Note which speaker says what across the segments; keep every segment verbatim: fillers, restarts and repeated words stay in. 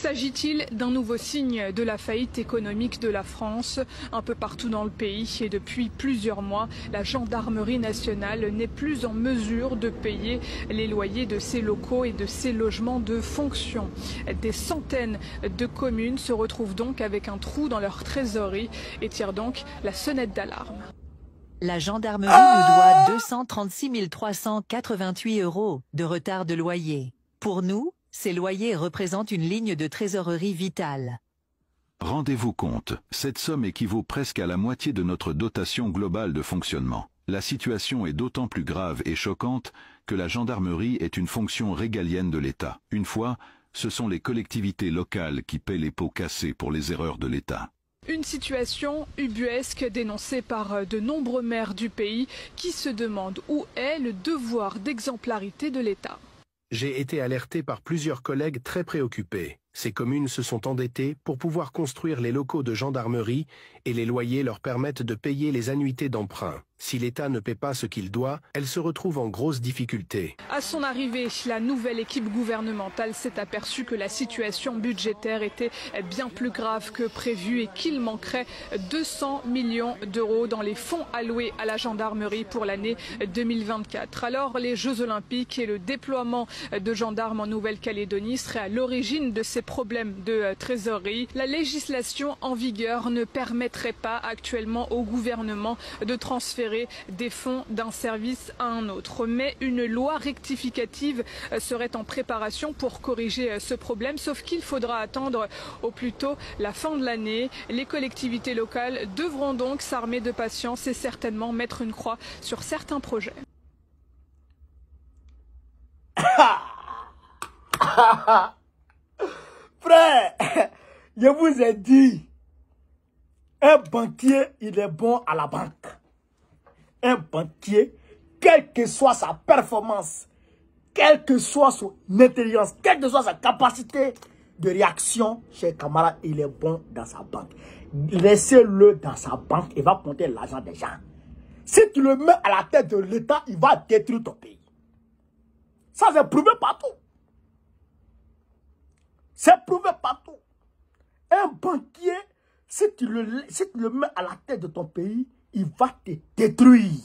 Speaker 1: S'agit-il d'un nouveau signe de la faillite économique de la France? Un peu partout dans le pays et depuis plusieurs mois, la gendarmerie nationale n'est plus en mesure de payer les loyers de ses locaux et de ses logements de fonction. Des centaines de communes se retrouvent donc avec un trou dans leur trésorerie et tirent donc la sonnette d'alarme.
Speaker 2: La gendarmerie nous doit deux cent trente-six mille trois cent quatre-vingt-huit euros de retard de loyer. Pour nous, ces loyers représentent une ligne de trésorerie vitale.
Speaker 3: Rendez-vous compte, cette somme équivaut presque à la moitié de notre dotation globale de fonctionnement. La situation est d'autant plus grave et choquante que la gendarmerie est une fonction régalienne de l'État. Une fois, ce sont les collectivités locales qui paient les pots cassés pour les erreurs de l'État.
Speaker 1: Une situation ubuesque dénoncée par de nombreux maires du pays qui se demandent où est le devoir d'exemplarité de l'État.
Speaker 4: J'ai été alerté par plusieurs collègues très préoccupés. Ces communes se sont endettées pour pouvoir construire les locaux de gendarmerie et les loyers leur permettent de payer les annuités d'emprunt. Si l'État ne paie pas ce qu'il doit, elle se retrouve en grosse difficulté.
Speaker 1: À son arrivée, la nouvelle équipe gouvernementale s'est aperçue que la situation budgétaire était bien plus grave que prévu et qu'il manquerait deux cents millions d'euros dans les fonds alloués à la gendarmerie pour l'année deux mille vingt-quatre. Alors, les Jeux Olympiques et le déploiement de gendarmes en Nouvelle-Calédonie seraient à l'origine de ces problèmes de trésorerie. La législation en vigueur ne permettrait pas actuellement au gouvernement de transférer des fonds d'un service à un autre. Mais une loi rectificative serait en préparation pour corriger ce problème, sauf qu'il faudra attendre au plus tôt la fin de l'année. Les collectivités locales devront donc s'armer de patience et certainement mettre une croix sur certains projets.
Speaker 5: Frère, je vous ai dit, un banquier, il est bon à la banque. Un banquier, quelle que soit sa performance, quelle que soit son intelligence, quelle que soit sa capacité de réaction, cher camarade, il est bon dans sa banque. Laissez-le dans sa banque, il va compter l'argent des gens. Si tu le mets à la tête de l'État, il va détruire ton pays. Ça, c'est prouvé partout. C'est prouvé partout. Un banquier, si tu, le, si tu le mets à la tête de ton pays, il va te détruire.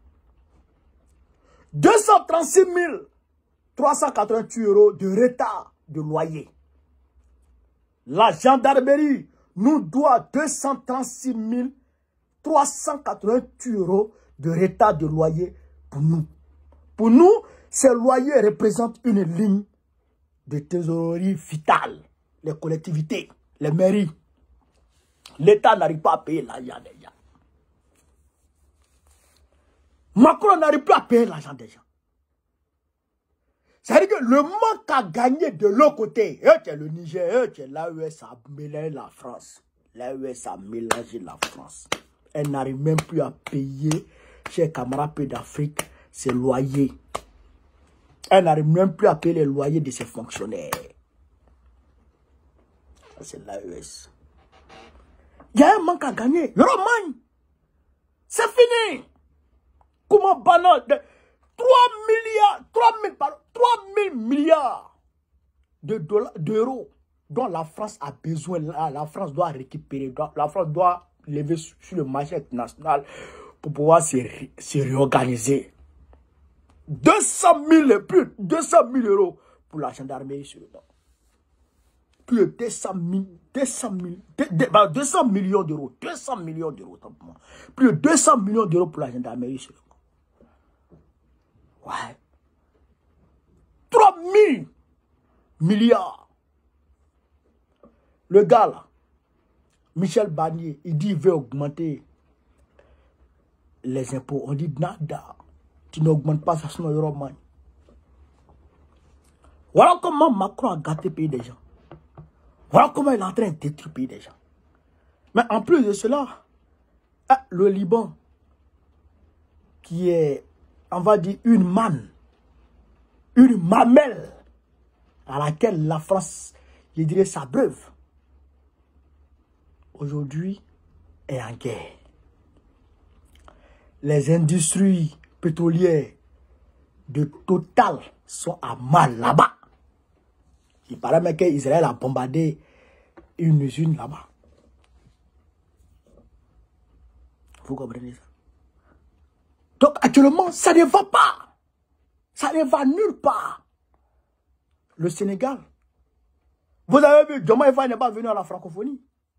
Speaker 5: deux cent trente-six mille trois cent quatre-vingt-huit euros de retard de loyer. La gendarmerie nous doit deux cent trente-six mille trois cent quatre-vingt-huit euros de retard de loyer pour nous. Pour nous, ces loyers représentent une ligne de trésorerie vitale. Les collectivités, les mairies. L'État n'arrive pas à payer l'argent des gens. Macron n'arrive plus à payer l'argent des gens. C'est-à-dire que le manque à gagner de l'autre côté, c'est le Niger, c'est l'A E S a mélangé la France. L'A E S a mélangé la France. Elle n'arrive même plus à payer, chers camarades pays d'Afrique, ses loyers. Elle n'arrive même plus à payer les loyers de ses fonctionnaires. Ça, c'est l'A E S. Il y a un manque à gagner. Romagne, c'est fini. Comment banal de trois milliards, trois mille, pardon, trois mille milliards de dollars, d'euros dont la France a besoin, la, la France doit récupérer, doit, la France doit lever sur, sur le marché international pour pouvoir se, se réorganiser. deux cent mille, plus deux cent mille euros pour la gendarmerie sur le dos. Plus de deux cent mille, deux cent mille, deux cents millions d'euros, deux cents millions d'euros, plus de deux cents millions d'euros pour la gendarmerie sur le dos. Ouais. trois mille milliards. Le gars là, Michel Barnier, il dit qu'il veut augmenter les impôts. On dit nada. Tu n'augmentes pas ça, sinon il y aura mal. Voilà comment Macron a gâté le pays des gens. Voilà comment il est en train de détruire le pays des gens. Mais en plus de cela, le Liban, qui est, on va dire, une manne, une mamelle à laquelle la France, je dirais, s'abreuve, aujourd'hui est en guerre. Les industries pétrolières de Total sont à mal là-bas. Il paraît même qu'Israël a bombardé une usine là-bas. Vous comprenez ça? Donc actuellement, ça ne va pas. Ça ne va nulle part. Le Sénégal. Vous avez vu, Diomaye Faye n'est pas venu à la francophonie.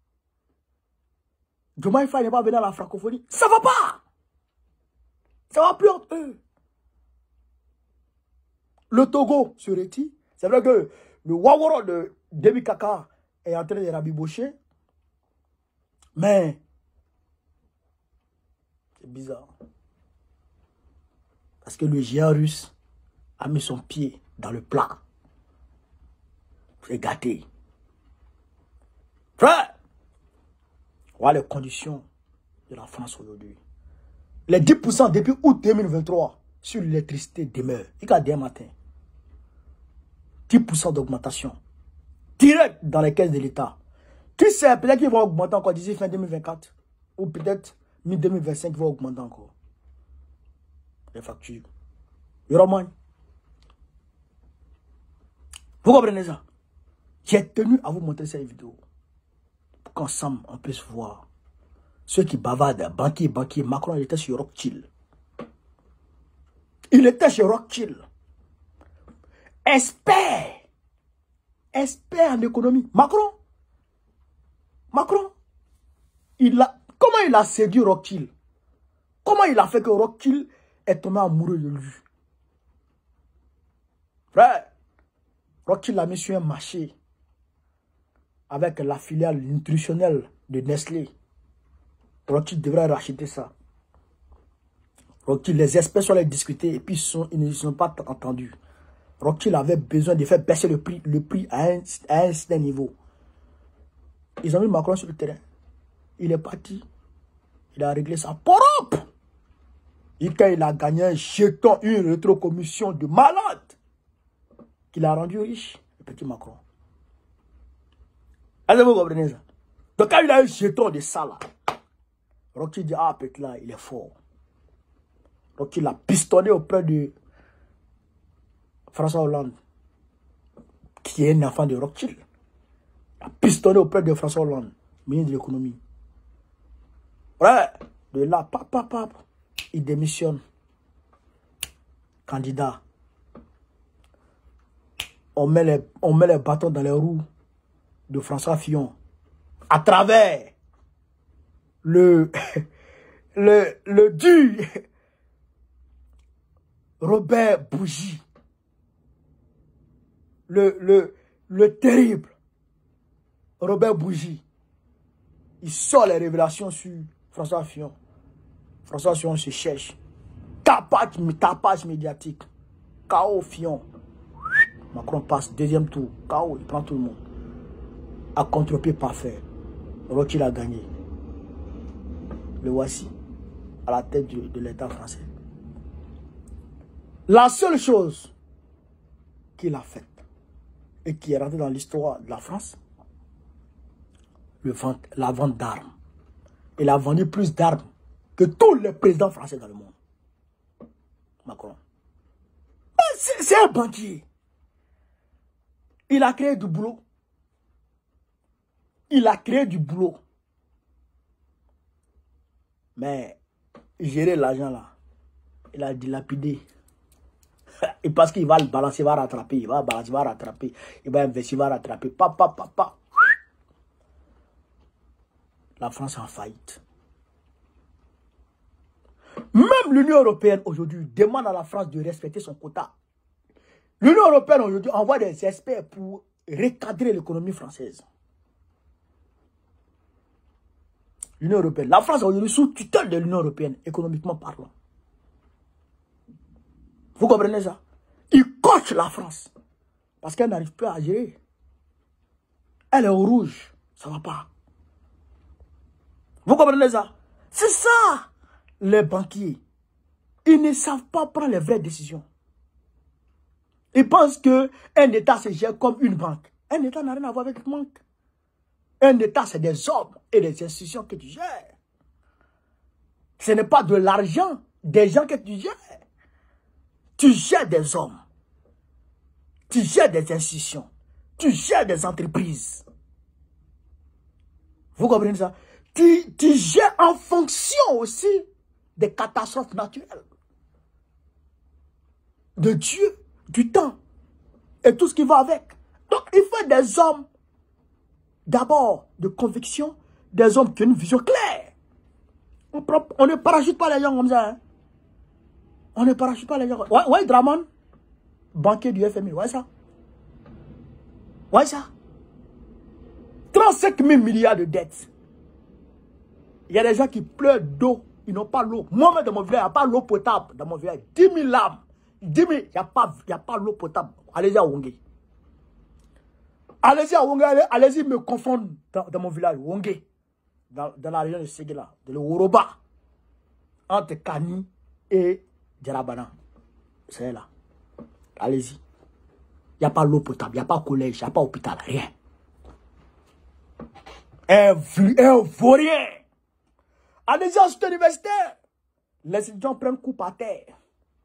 Speaker 5: Diomaye Faye n'est pas venu à la francophonie. Ça va pas. Ça va plus entre eux. Le Togo se retire. C'est vrai que le Waworo de Déby Kaka est en train de rabibocher. Mais c'est bizarre. Parce que le géant russe a mis son pied dans le plat. C'est gâté. Frère, voilà les conditions de la France aujourd'hui. Les dix pour cent depuis août deux mille vingt-trois sur l'électricité demeurent. Il y a des matins. dix pour cent d'augmentation. Direct dans les caisses de l'État. Tu sais, peut-être qu'ils vont augmenter encore d'ici fin deux mille vingt-quatre. Ou peut-être mi deux mille vingt-cinq, ils vont augmenter encore. Les factures. Il y aura moins. Vous comprenez ça? J'ai tenu à vous montrer cette vidéo. Pour qu'ensemble, on puisse voir. Ceux qui bavardent, banquier, banquier, Macron, il était sur Rothschild. Il était chez Rothschild. Expert. Expert en économie. Macron. Macron. Il a, comment il a séduit Rothschild? Comment il a fait que Rothschild est tombé amoureux de lui? Frère, Rothschild l'a mis sur un marché avec la filiale nutritionnelle de Nestlé. Rothschild devrait racheter ça. Rothschild, les experts sont allés discuter et puis ils, sont, ils ne sont pas entendus. Rothschild avait besoin de faire baisser le prix, le prix à un, à un certain niveau. Ils ont mis Macron sur le terrain. Il est parti. Il a réglé ça. Porop! Et quand il a gagné un jeton, une rétrocommission de malade, qu'il a rendu riche, le petit Macron. Est-ce que vous comprenez ça? Donc quand il a un jeton de ça là, Rothschild dit, ah, peut-être là, il est fort. Rothschild l'a pistonné auprès de François Hollande, qui est un enfant de Rothschild. Il a pistonné auprès de François Hollande, ministre de l'économie. Ouais, de là, pap, pap, pap, il démissionne. Candidat. On met, les, on met les bâtons dans les roues de François Fillon. À travers le, le, le dur Robert Bougie. Le, le, le terrible Robert Bougie. Il sort les révélations sur François Fillon. François Fillon se cherche. Tapage, tapage médiatique. K O Fillon. Macron passe deuxième tour. K O, il prend tout le monde. À contre-pied parfait. Rothschild a gagné. Le voici. À la tête de, de l'État français. La seule chose qu'il a faite et qui est rentrée dans l'histoire de la France, le vente, la vente d'armes. Il a vendu plus d'armes que tous les présidents français dans le monde. Macron. C'est un banquier. Il a créé du boulot. Il a créé du boulot. Mais gérer l'argent là, il a dilapidé. Et parce qu'il va le balancer, il va rattraper, il va balancer, il va rattraper, il va investir, il va rattraper. Papa, papa. La France est en faillite. Même l'Union européenne aujourd'hui demande à la France de respecter son quota. L'Union européenne aujourd'hui envoie des experts pour recadrer l'économie française. L'Union européenne. La France est aujourd'hui sous tutelle de l'Union européenne, économiquement parlant. Vous comprenez ça? Il coche la France. Parce qu'elle n'arrive plus à gérer. Elle est au rouge. Ça ne va pas. Vous comprenez ça? C'est ça, les banquiers. Ils ne savent pas prendre les vraies décisions. Ils pensent qu'un État se gère comme une banque. Un État n'a rien à voir avec une banque. Un État, c'est des hommes et des institutions que tu gères. Ce n'est pas de l'argent des gens que tu gères. Tu gères des hommes. Tu gères des institutions. Tu gères des entreprises. Vous comprenez ça? Tu, tu gères en fonction aussi des catastrophes naturelles. De Dieu, du temps et tout ce qui va avec. Donc il faut des hommes d'abord de conviction, des hommes qui ont une vision claire. On, on ne parachute pas les gens comme ça. Hein? On ne parachute pas les gens. Ouais, ouais, Draman, banquier du F M I, ouais ça. Ouais ça. trente-cinq mille milliards de dettes. Il y a des gens qui pleurent d'eau. Ils n'ont pas l'eau. Moi-même, dans mon village, il n'y a pas l'eau potable. Dans mon village, dix mille lames. dix mille, il n'y a pas, pas l'eau potable. Allez-y à Wongé. Allez-y à Wongé. Allez-y me confondre dans, dans mon village. Wongé. Dans, dans la région de Séguéla. De l'Oroba. Entre Kani et Djarabana. C'est là. Allez-y. Il n'y a pas l'eau potable. Il n'y a pas collège. Il n'y a pas hôpital. Rien. Un, un vaurien. Allez-y à cette université. Les étudiants prennent coup par terre.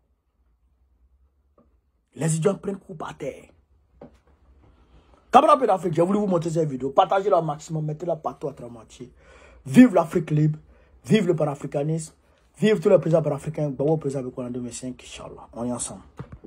Speaker 5: Les étudiants prennent coup par terre. Camarades d'Afrique, j'ai voulu vous montrer cette vidéo. Partagez-la au maximum. Mettez-la partout à travers le monde. Vive l'Afrique libre. Vive le panafricanisme. Vive tous les présidents panafricains. Bon, président de deux mille cinq, Inch'Allah. On est ensemble.